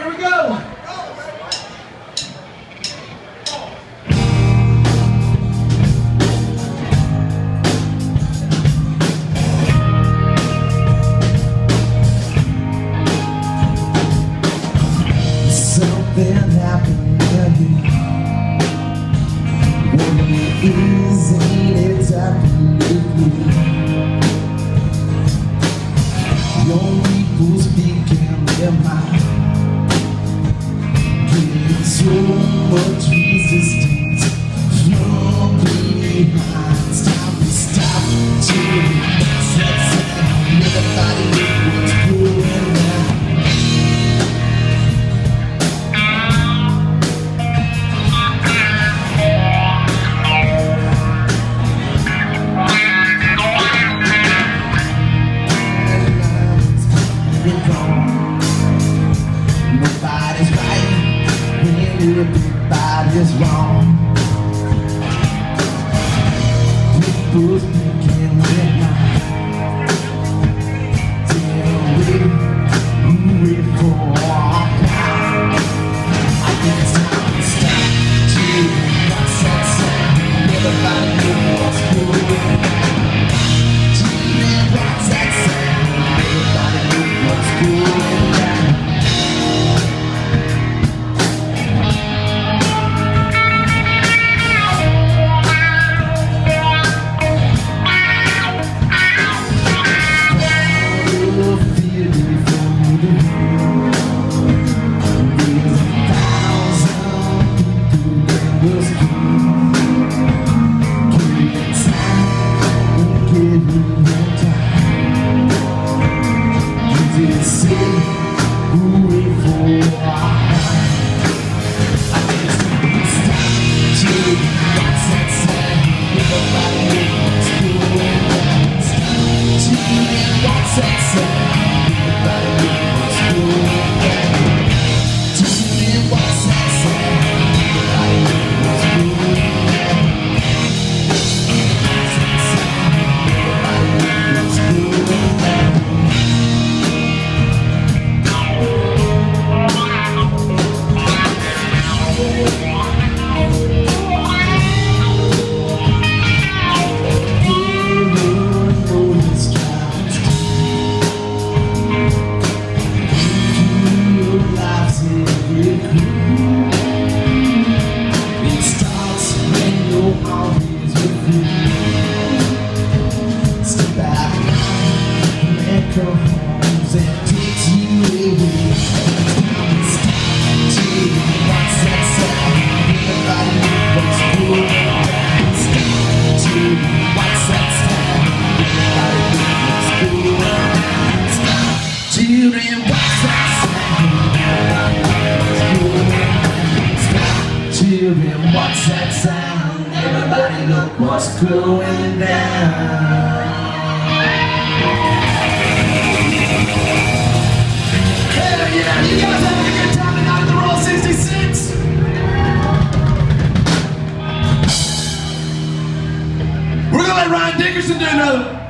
Here we go. Something happened to me. One easy, it's happening to me. Young people speaking their mind, getting so much resistance from behind. Stop to stop to everybody knows what's going on. Nobody's right when everybody's wrong. People speaking their mind till we fall apart. I think it's time to stop to what's that sound. Everybody knows what's going on. What's that sound? Everybody knows what's going on. What's that sound? Everybody look what's going down. Hell yeah, you guys having a good time tonight at the Roll 66? We're gonna let Ryan Dickerson do another.